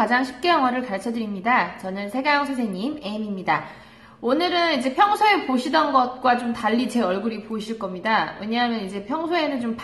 가장 쉽게 영어를 가르쳐 드립니다. 저는 세가영 선생님 M입니다. 오늘은 이제 평소에 보시던 것과 좀 달리 제 얼굴이 보이실 겁니다. 왜냐하면 이제 평소에는 좀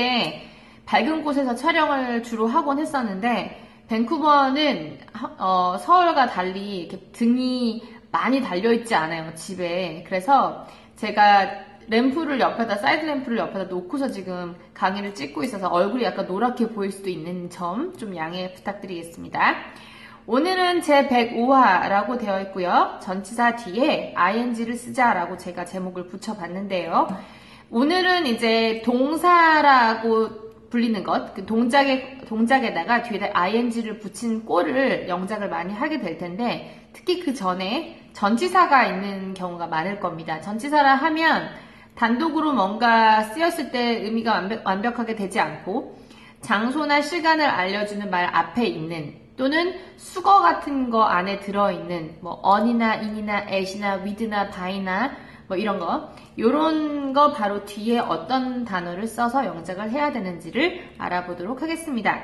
밝은 곳에서 촬영을 주로 하곤 했었는데, 밴쿠버는 서울과 달리 이렇게 등이 많이 달려있지 않아요, 집에. 그래서 제가 사이드 램프를 옆에다 놓고서 지금 강의를 찍고 있어서 얼굴이 약간 노랗게 보일 수도 있는 점 좀 양해 부탁드리겠습니다. 오늘은 제 105화라고 되어 있고요. 전치사 뒤에 ing를 쓰자라고 제가 제목을 붙여봤는데요. 오늘은 이제 동사라고 불리는 것, 그 동작에다가 뒤에다 ing를 붙인 꼴을 영작을 많이 하게 될 텐데, 특히 그 전에 전치사가 있는 경우가 많을 겁니다. 전치사라 하면 단독으로 뭔가 쓰였을 때 의미가 완벽하게 되지 않고 장소나 시간을 알려주는 말 앞에 있는, 또는 수거 같은 거 안에 들어있는 뭐 on이나 in이나 at이나 with나 by나 뭐 이런 거, 요런 거 바로 뒤에 어떤 단어를 써서 영작을 해야 되는지를 알아보도록 하겠습니다.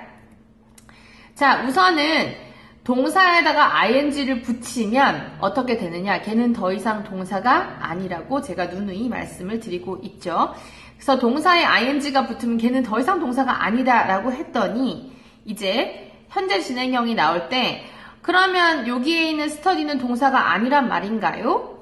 자, 우선은 동사에다가 ing를 붙이면 어떻게 되느냐, 걔는 더 이상 동사가 아니라고 제가 누누이 말씀을 드리고 있죠. 그래서 동사에 ing가 붙으면 걔는 더 이상 동사가 아니다 라고 했더니, 이제 현재 진행형이 나올 때 그러면 여기에 있는 study는 동사가 아니란 말인가요?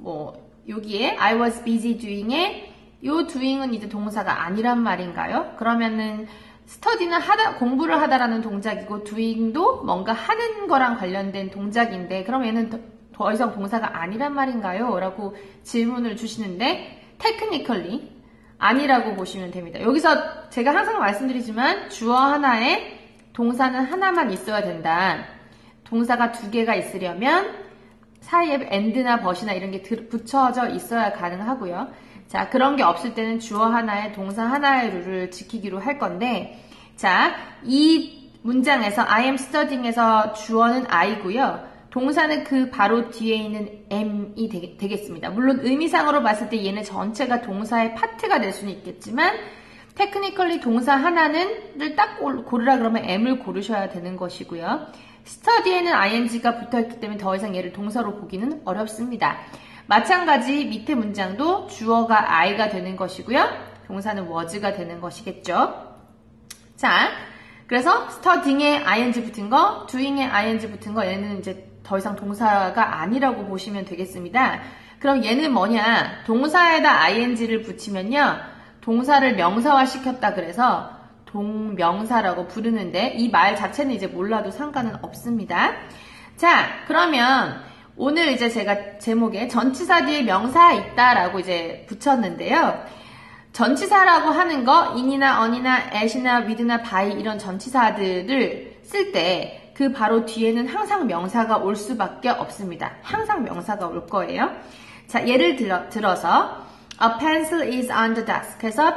여기에 I was busy doing에 요 doing은 이제 동사가 아니란 말인가요? 그러면은 study는 공부를 하다라는 동작이고 doing도 뭔가 하는 거랑 관련된 동작인데, 그럼 얘는 더 이상 동사가 아니란 말인가요? 라고 질문을 주시는데, technically 아니라고 보시면 됩니다. 여기서 제가 항상 말씀드리지만 주어 하나에 동사는 하나만 있어야 된다. 동사가 두 개가 있으려면 사이에 and나 but이나 이런 게 붙여져 있어야 가능하고요. 자, 그런 게 없을 때는 주어 하나에 동사 하나의 룰을 지키기로 할 건데, 자, 이 문장에서 I am studying에서 주어는 I고요. 동사는 그 바로 뒤에 있는 am이 되겠습니다. 물론 의미상으로 봤을 때 얘네 전체가 동사의 파트가 될 수는 있겠지만, 테크니컬리 동사 하나를 딱 고르라 그러면 am을 고르셔야 되는 것이고요. study에는 ing가 붙어있기 때문에 더 이상 얘를 동사로 보기는 어렵습니다. 마찬가지 밑에 문장도 주어가 I가 되는 것이고요. 동사는 was가 되는 것이겠죠. 자, 그래서 studying에 ing 붙은 거, doing에 ing 붙은 거, 얘는 이제 더 이상 동사가 아니라고 보시면 되겠습니다. 그럼 얘는 뭐냐? 동사에다 ing를 붙이면요, 동사를 명사화 시켰다 그래서 동명사라고 부르는데, 이 말 자체는 이제 몰라도 상관은 없습니다. 자, 그러면 오늘 이제 제가 제목에 전치사 뒤에 명사 있다라고 이제 붙였는데요. 전치사라고 하는 거, in이나 on이나 at이나 with나 by 이런 전치사들을 쓸 때 그 바로 뒤에는 항상 명사가 올 수밖에 없습니다. 항상 명사가 올 거예요. 자, 예를 들어서 A pencil is on the desk. 그래서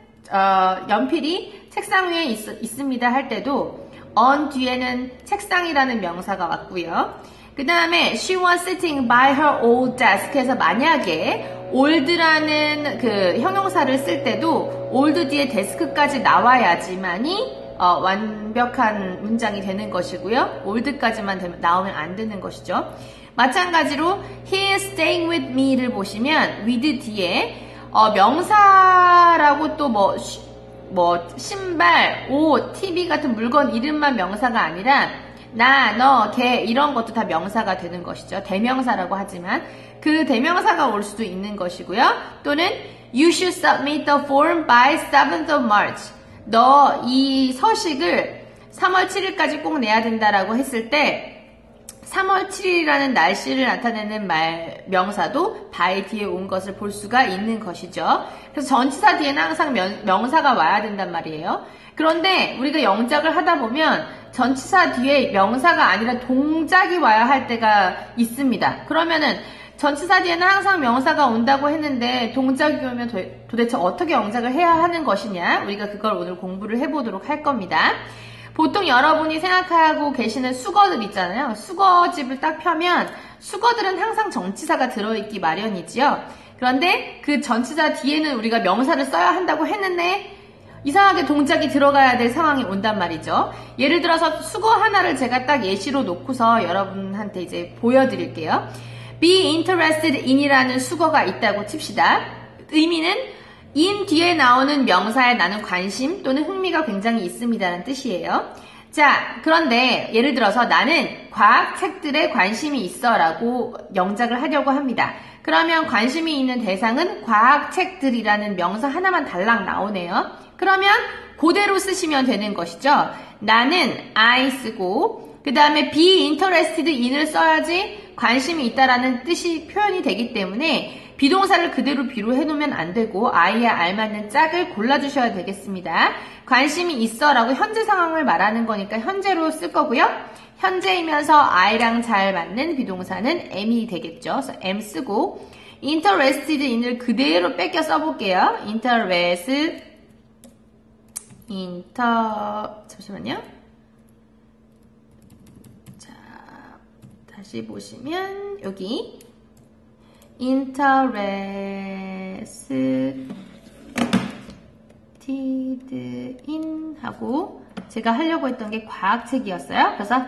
연필이 책상 위에 있습니다 할 때도 on 뒤에는 책상이라는 명사가 왔고요. 그 다음에 she was sitting by her old desk. 해서 만약에 old라는 그 형용사를 쓸 때도 old 뒤에 desk까지 나와야지만이 완벽한 문장이 되는 것이고요. old까지만 나오면 안 되는 것이죠. 마찬가지로 he is staying with me를 보시면 with 뒤에 명사라고 또 신발, 옷, TV 같은 물건 이름만 명사가 아니라 나, 너, 걔 이런 것도 다 명사가 되는 것이죠. 대명사라고 하지만 그 대명사가 올 수도 있는 것이고요. 또는 you should submit the form by 7th of March. 너 이 서식을 3월 7일까지 꼭 내야 된다라고 했을 때 3월 7일이라는 날씨를 나타내는 명사도 by 뒤에 온 것을 볼 수가 있는 것이죠. 그래서 전치사 뒤에는 항상 명사가 와야 된단 말이에요. 그런데 우리가 영작을 하다 보면 전치사 뒤에 명사가 아니라 동작이 와야 할 때가 있습니다. 그러면은 전치사 뒤에는 항상 명사가 온다고 했는데 동작이 오면 도대체 어떻게 영작을 해야 하는 것이냐? 우리가 그걸 오늘 공부를 해보도록 할 겁니다. 보통 여러분이 생각하고 계시는 수거들 있잖아요. 수거집을 딱 펴면 수거들은 항상 전치사가 들어있기 마련이지요. 그런데 그 전치사 뒤에는 우리가 명사를 써야 한다고 했는데 이상하게 동작이 들어가야 될 상황이 온단 말이죠. 예를 들어서 수거 하나를 제가 딱 예시로 놓고서 여러분한테 이제 보여드릴게요. be interested in이라는 수거가 있다고 칩시다. 의미는 in 뒤에 나오는 명사에 나는 관심 또는 흥미가 굉장히 있습니다라는 뜻이에요. 자, 그런데 예를 들어서 나는 과학책들에 관심이 있어 라고 영작을 하려고 합니다. 그러면 관심이 있는 대상은 과학책들이라는 명사 하나만 달랑 나오네요. 그러면 그대로 쓰시면 되는 것이죠. 나는 I 쓰고 그 다음에 be interested in을 써야지 관심이 있다라는 뜻이 표현이 되기 때문에 비동사를 그대로 B로 해놓으면 안 되고 I에 알맞는 짝을 골라주셔야 되겠습니다. 관심이 있어 라고 현재 상황을 말하는 거니까 현재로 쓸 거고요. 현재이면서 I랑 잘 맞는 비동사는 M이 되겠죠. 그래서 M 쓰고 interested in을 그대로 뺏겨 써볼게요. 잠시만요. 자, 다시 보시면 여기 interested in 하고 제가 하려고 했던 게 과학책이었어요. 그래서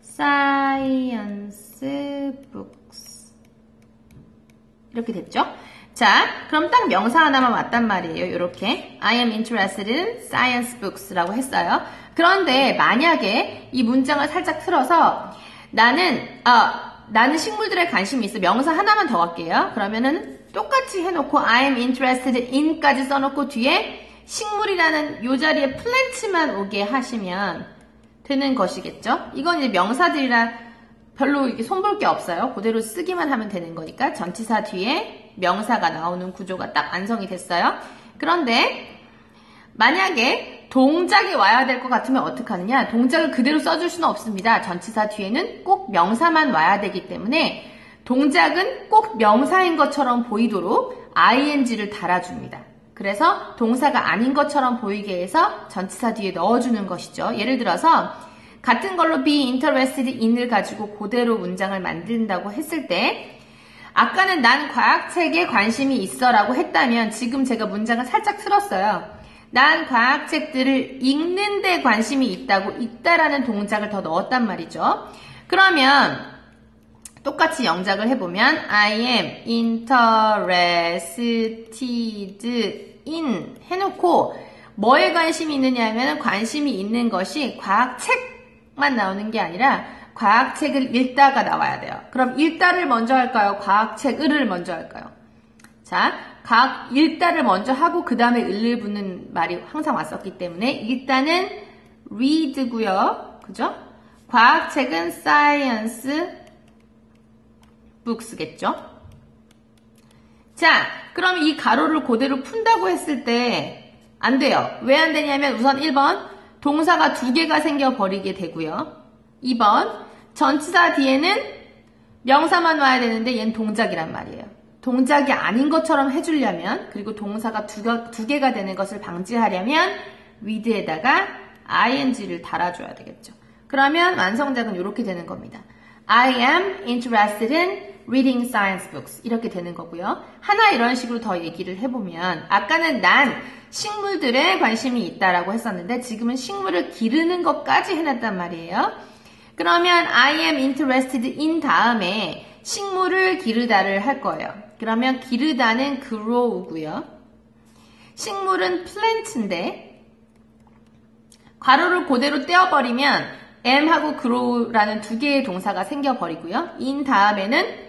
science books 이렇게 됐죠? 자, 그럼 딱 명사 하나만 왔단 말이에요. 이렇게 I am interested in science books라고 했어요. 그런데 만약에 이 문장을 살짝 틀어서 나는 식물들에 관심이 있어. 명사 하나만 더 할게요. 그러면은 똑같이 해놓고 I am interested in까지 써놓고 뒤에 식물이라는 요 자리에 plant만 오게 하시면 되는 것이겠죠. 이건 이제 명사들이라 별로 이렇게 손볼 게 없어요. 그대로 쓰기만 하면 되는 거니까 전치사 뒤에 명사가 나오는 구조가 딱 완성이 됐어요. 그런데 만약에 동작이 와야 될 것 같으면 어떻게 하느냐? 동작을 그대로 써줄 수는 없습니다. 전치사 뒤에는 꼭 명사만 와야 되기 때문에 동작은 꼭 명사인 것처럼 보이도록 ing를 달아줍니다. 그래서 동사가 아닌 것처럼 보이게 해서 전치사 뒤에 넣어주는 것이죠. 예를 들어서 같은 걸로 be interested in을 가지고 그대로 문장을 만든다고 했을 때 아까는 난 과학책에 관심이 있어 라고 했다면 지금 제가 문장을 살짝 틀었어요. 난 과학책들을 읽는 데 관심이 있다라는 동작을 더 넣었단 말이죠. 그러면 똑같이 영작을 해보면 I am interested in 해놓고 뭐에 관심이 있느냐 하면 관심이 있는 것이 과학책만 나오는 게 아니라 과학책을 읽다가 나와야 돼요. 그럼 읽다를 먼저 할까요? 과학책을 먼저 할까요? 자, 읽다를 먼저 하고 그 다음에 을을 붙는 말이 항상 왔었기 때문에 읽다는 read고요. 그죠? 과학책은 science books겠죠? 자, 그럼 이 가로를 그대로 푼다고 했을 때 안 돼요. 왜 안 되냐면 우선 1번 동사가 2개가 생겨버리게 되고요. 2번 전치사 뒤에는 명사만 와야 되는데 얘는 동작이란 말이에요. 동작이 아닌 것처럼 해주려면 그리고 동사가 2개가 되는 것을 방지하려면 with에다가 ing를 달아줘야 되겠죠. 그러면 완성작은 이렇게 되는 겁니다. I am interested in reading science books 이렇게 되는 거고요. 하나 이런 식으로 더 얘기를 해보면 아까는 난 식물들에 관심이 있다라고 했었는데 지금은 식물을 기르는 것까지 해놨단 말이에요. 그러면 I am interested in 다음에 식물을 기르다를 할 거예요. 그러면 기르다는 grow고요. 식물은 plant인데 괄호를 그대로 떼어버리면 am하고 grow라는 2개의 동사가 생겨버리고요. in 다음에는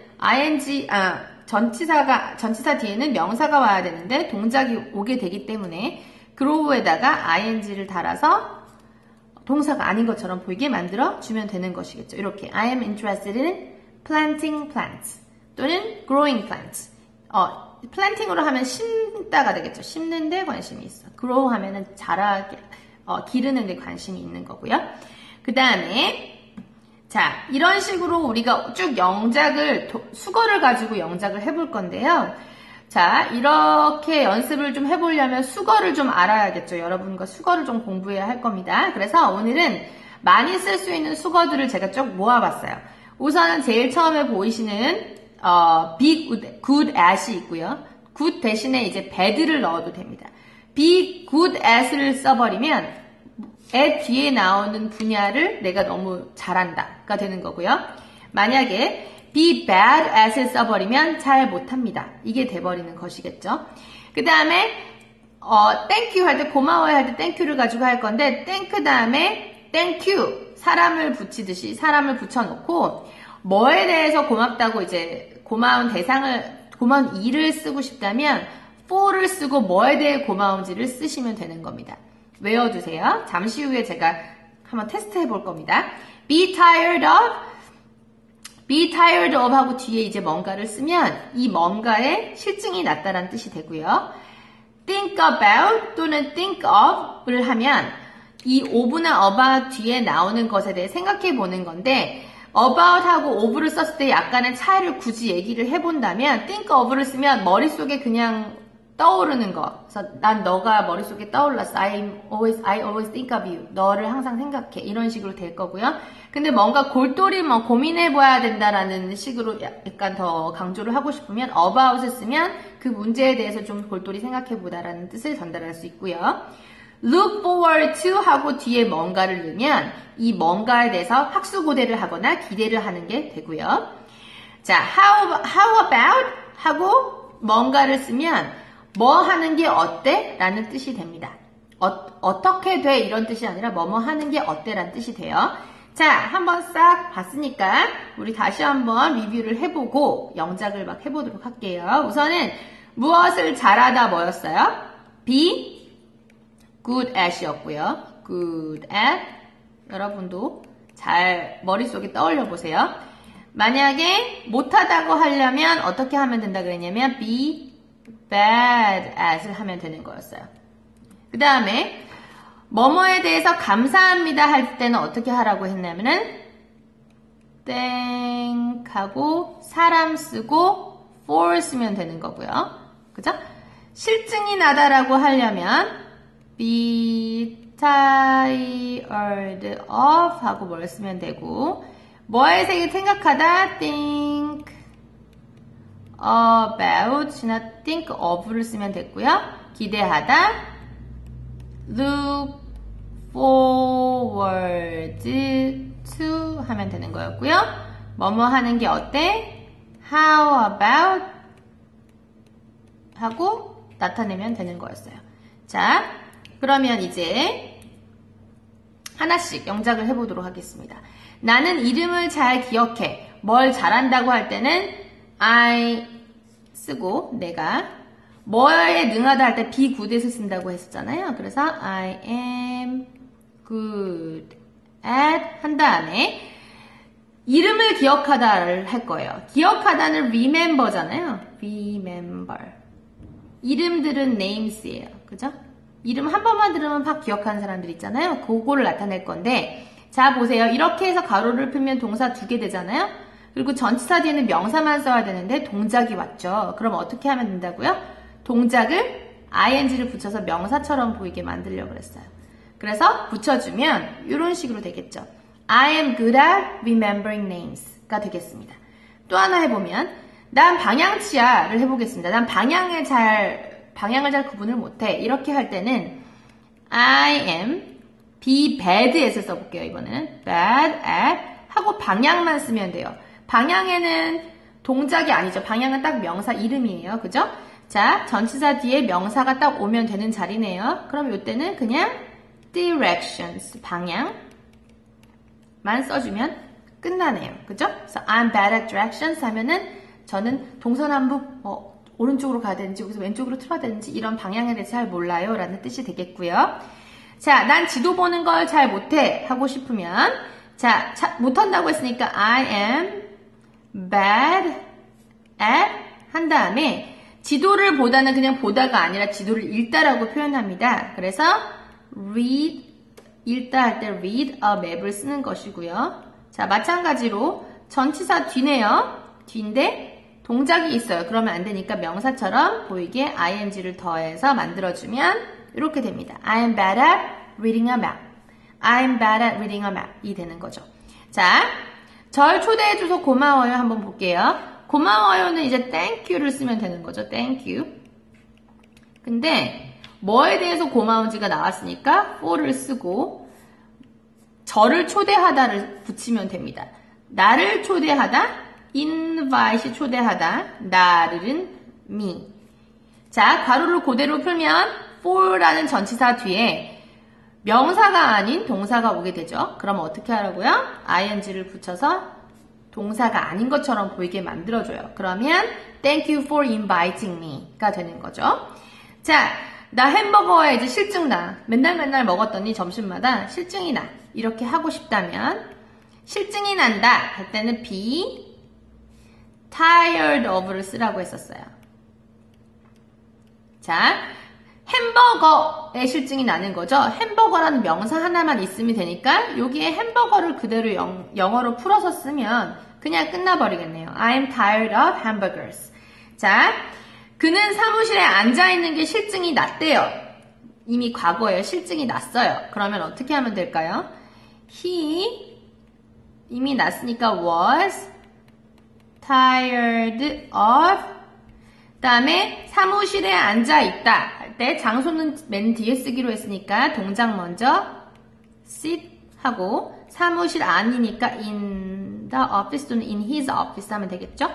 전치사 뒤에는 명사가 와야 되는데 동작이 오게 되기 때문에 grow에다가 ing를 달아서 동사가 아닌 것처럼 보이게 만들어 주면 되는 것이겠죠. 이렇게 I am interested in planting plants 또는 growing plants. planting으로 하면 심다가 되겠죠. 심는 데 관심이 있어. grow 하면은 자라게 기르는 데 관심이 있는 거고요. 그 다음에 자, 이런 식으로 우리가 쭉 수거를 가지고 영작을 해볼 건데요. 자, 이렇게 연습을 좀 해보려면 수거를 좀 알아야겠죠. 여러분과 수거를 좀 공부해야 할 겁니다. 그래서 오늘은 많이 쓸 수 있는 수거들을 제가 쭉 모아봤어요. 우선은 제일 처음에 보이시는 be good at이 있고요. good 대신에 이제 bad를 넣어도 됩니다. be good at을 써버리면 at 뒤에 나오는 분야를 내가 너무 잘한다가 되는 거고요. 만약에 be bad at을 써버리면 잘 못합니다. 이게 돼버리는 것이겠죠. 그 다음에 thank you 할 때 고마워요 할 때 thank you를 가지고 할 건데 thank 다음에 thank you 사람을 붙이듯이 사람을 붙여놓고 뭐에 대해서 고맙다고 이제 고마운 일을 쓰고 싶다면 for를 쓰고 뭐에 대해 고마운지를 쓰시면 되는 겁니다. 외워두세요. 잠시 후에 제가 한번 테스트 해볼 겁니다. be tired of 하고 뒤에 이제 뭔가를 쓰면 이 뭔가에 실증이 났다는 뜻이 되고요. think about 또는 think of를 하면 이 of나 about 뒤에 나오는 것에 대해 생각해 보는 건데 about 하고 of를 썼을 때 약간의 차이를 굳이 얘기를 해본다면 think of를 쓰면 머릿속에 그냥 떠오르는 거. 그래서 난 너가 머릿속에 떠올랐어. I always think of you. 너를 항상 생각해. 이런 식으로 될 거고요. 근데 뭔가 골똘히 고민해봐야 된다라는 식으로 약간 더 강조를 하고 싶으면 about을 쓰면 그 문제에 대해서 좀 골똘히 생각해보다라는 뜻을 전달할 수 있고요. look forward to 하고 뒤에 뭔가를 넣으면 이 뭔가에 대해서 학수고대를 하거나 기대를 하는 게 되고요. 자, how about 하고 뭔가를 쓰면 뭐 하는 게 어때? 라는 뜻이 됩니다. 어떻게 돼? 이런 뜻이 아니라 뭐뭐 하는 게 어때? 라는 뜻이 돼요. 자, 한번 싹 봤으니까 우리 다시 한번 리뷰를 해보고 영작을 막 해보도록 할게요. 우선은 무엇을 잘하다 뭐였어요? be good at 이었고요. good at 여러분도 잘 머릿속에 떠올려 보세요. 만약에 못하다고 하려면 어떻게 하면 된다 그랬냐면 be bad at을 하면 되는 거였어요. 그 다음에 뭐뭐에 대해서 감사합니다 할 때는 어떻게 하라고 했냐면은 thank 하고 사람 쓰고 for 쓰면 되는 거고요. 그죠? 실증이 나다라고 하려면 be tired of 하고 뭘 쓰면 되고 뭐에 대해 생각하다 think about이나 think of를 쓰면 됐고요. 기대하다 look forward to 하면 되는 거였고요. 뭐뭐 하는 게 어때? how about 하고 나타내면 되는 거였어요. 자, 그러면 이제 하나씩 영작을 해보도록 하겠습니다. 나는 이름을 잘 기억해. 뭘 잘한다고 할 때는 I 쓰고 내가 뭐에 능하다 할 때 be good을 쓴다고 했었잖아요. 그래서 I am good at 한 다음에 이름을 기억하다를 할 거예요. 기억하다는 remember잖아요. remember. 이름들은 names예요. 그죠? 이름 한 번만 들으면 팍 기억하는 사람들 있잖아요. 그거를 나타낼 건데 자 보세요. 이렇게 해서 가로를 풀면 동사 2개 되잖아요. 그리고 전치사 뒤에는 명사만 써야 되는데 동작이 왔죠. 그럼 어떻게 하면 된다고요? 동작을 ing를 붙여서 명사처럼 보이게 만들려고 그랬어요. 그래서 붙여주면 이런 식으로 되겠죠. I am good at remembering names가 되겠습니다. 또 하나 해보면 난 방향치야를 해보겠습니다. 난 방향을 잘 구분을 못해. 이렇게 할 때는 I am be bad at을 써볼게요. 이번에는 bad at 하고 방향만 쓰면 돼요. 방향에는 동작이 아니죠. 방향은 딱 명사 이름이에요. 그죠? 자, 전치사 뒤에 명사가 딱 오면 되는 자리네요. 그럼 이때는 그냥 directions, 방향만 써주면 끝나네요. 그죠? 그래서 I'm bad at directions 하면은 저는 동서남북 오른쪽으로 가야 되는지 여기서 왼쪽으로 틀어야 되는지 이런 방향에 대해서 잘 몰라요 라는 뜻이 되겠고요. 자, 난 지도 보는 걸 잘 못해 하고 싶으면 자, 못한다고 했으니까 I am bad at 한 다음에 지도를 보다는 그냥 보다가 아니라 지도를 읽다라고 표현합니다. 그래서 read, 읽다 할 때 read a map을 쓰는 것이고요. 자, 마찬가지로 전치사 뒤네요. 뒤인데 동작이 있어요. 그러면 안 되니까 명사처럼 보이게 ing를 더해서 만들어주면 이렇게 됩니다. I am bad at reading a map. I am bad at reading a map. 이 되는 거죠. 자, 절 초대해줘서 고마워요. 한번 볼게요. 고마워요는 이제 thank you를 쓰면 되는 거죠. thank you. 근데 뭐에 대해서 고마운지가 나왔으니까 for를 쓰고 저를 초대하다를 붙이면 됩니다. 나를 초대하다, invite이 초대하다, 나를은 me. 자, 가로를 그대로 풀면 for라는 전치사 뒤에 명사가 아닌 동사가 오게 되죠. 그럼 어떻게 하라고요? ing를 붙여서 동사가 아닌 것처럼 보이게 만들어줘요. 그러면 thank you for inviting me가 되는 거죠. 자, 나 햄버거에 이제 실증 나. 맨날 먹었더니 점심마다 실증이 나. 이렇게 하고 싶다면 실증이 난다 할 때는 be tired of를 쓰라고 했었어요. 자, 햄버거에 실증이 나는 거죠. 햄버거라는 명사 하나만 있으면 되니까 여기에 햄버거를 그대로 영어로 풀어서 쓰면 그냥 끝나버리겠네요. I'm tired of hamburgers. 자, 그는 사무실에 앉아있는 게 실증이 났대요. 이미 과거에 실증이 났어요. 그러면 어떻게 하면 될까요? He 이미 났으니까 was tired of 그 다음에 사무실에 앉아있다 할 때 장소는 맨 뒤에 쓰기로 했으니까 동작 먼저 sit 하고 사무실 안이니까 in the office 또는 in his office 하면 되겠죠?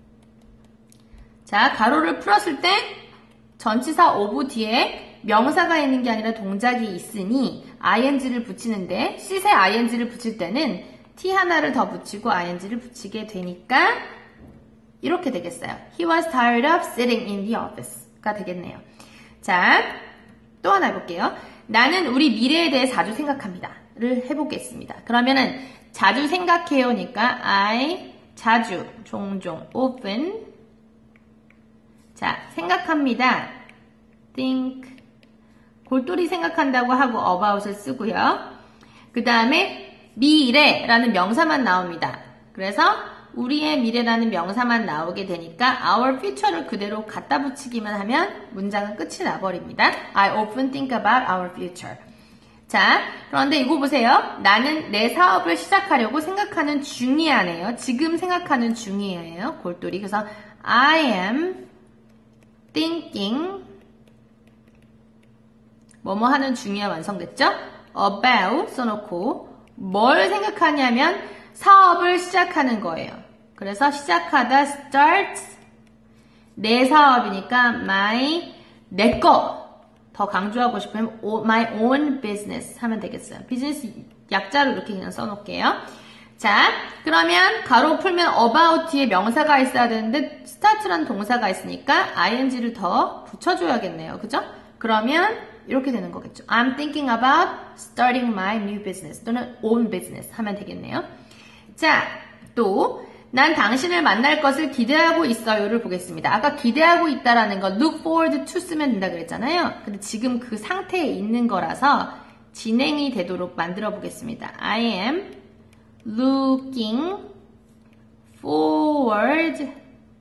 자, 가로를 풀었을 때 전치사 of 뒤에 명사가 있는 게 아니라 동작이 있으니 ing를 붙이는데 sit에 ing를 붙일 때는 t 하나를 더 붙이고 ing를 붙이게 되니까 이렇게 되겠어요. He was tired of sitting in the office가 되겠네요. 자, 또 하나 해볼게요. 나는 우리 미래에 대해 자주 생각합니다. 를 해보겠습니다. 그러면은 자주 생각해요니까 I 자주, 종종, often 자, 생각합니다. think 골똘히 생각한다고 하고 about을 쓰고요. 그 다음에 미래라는 명사만 나옵니다. 그래서 우리의 미래라는 명사만 나오게 되니까 our future를 그대로 갖다 붙이기만 하면 문장은 끝이 나버립니다. I often think about our future. 자, 그런데 이거 보세요. 나는 내 사업을 시작하려고 생각하는 중이야네요. 지금 생각하는 중이에요. 골똘히. 그래서 I am thinking 뭐뭐 하는 중이야 완성됐죠? about 써놓고 뭘 생각하냐면 사업을 시작하는 거예요. 그래서 시작하다 starts 내 사업이니까 내 거 더 강조하고 싶으면 my own business 하면 되겠어요. 비즈니스 약자로 이렇게 그냥 써놓을게요. 자, 그러면 가로 풀면 about 뒤에 명사가 있어야 되는데 start라는 동사가 있으니까 ing를 더 붙여줘야겠네요. 그죠? 그러면 이렇게 되는 거겠죠. I'm thinking about starting my new business 또는 own business 하면 되겠네요. 자, 또 난 당신을 만날 것을 기대하고 있어요를 보겠습니다. 아까 기대하고 있다라는 거 look forward to 쓰면 된다 그랬잖아요. 근데 지금 그 상태에 있는 거라서 진행이 되도록 만들어 보겠습니다. I am looking forward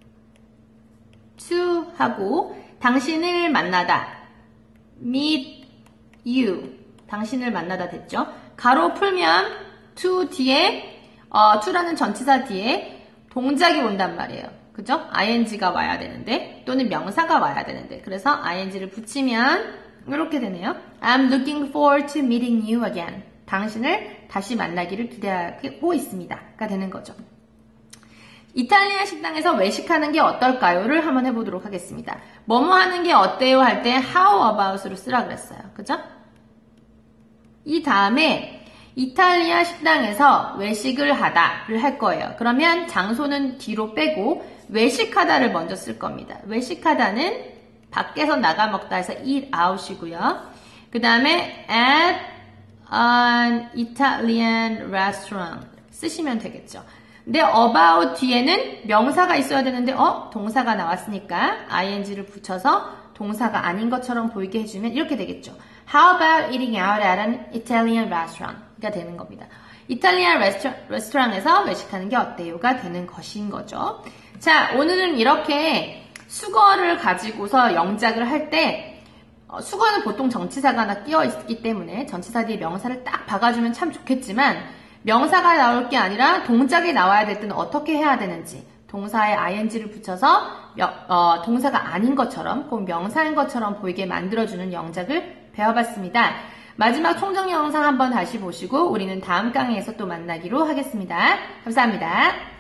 to 하고 당신을 만나다 meet you 당신을 만나다 됐죠. 가로 풀면 to 뒤에 to라는 전치사 뒤에 동작이 온단 말이에요. 그죠? ing가 와야 되는데 또는 명사가 와야 되는데 그래서 ing를 붙이면 이렇게 되네요. I'm looking forward to meeting you again. 당신을 다시 만나기를 기대하고 있습니다. 가 되는 거죠. 이탈리아 식당에서 외식하는 게 어떨까요?를 한번 해보도록 하겠습니다. 뭐뭐 하는 게 어때요? 할 때 how about으로 쓰라 그랬어요. 그죠? 이 다음에 이탈리아 식당에서 외식을 하다를 할 거예요. 그러면 장소는 뒤로 빼고 외식하다를 먼저 쓸 겁니다. 외식하다는 밖에서 나가 먹다 해서 eat out이고요. 그 다음에 at an Italian restaurant 쓰시면 되겠죠. 근데 about 뒤에는 명사가 있어야 되는데 동사가 나왔으니까 ing를 붙여서 동사가 아닌 것처럼 보이게 해주면 이렇게 되겠죠. How about eating out at an Italian restaurant? 가 되는 겁니다. 이탈리안 레스토랑에서 외식하는 게 어때요?가 되는 것인 거죠. 자, 오늘은 이렇게 수거를 가지고서 영작을 할 때 수거는 보통 전치사가 하나 끼어 있기 때문에 전치사 뒤에 명사를 딱 박아주면 참 좋겠지만 명사가 나올 게 아니라 동작이 나와야 될 때는 어떻게 해야 되는지 동사에 ing를 붙여서 동사가 아닌 것처럼 꼭 명사인 것처럼 보이게 만들어주는 영작을 배워봤습니다. 마지막 총정 영상 한번 다시 보시고 우리는 다음 강의에서 또 만나기로 하겠습니다. 감사합니다.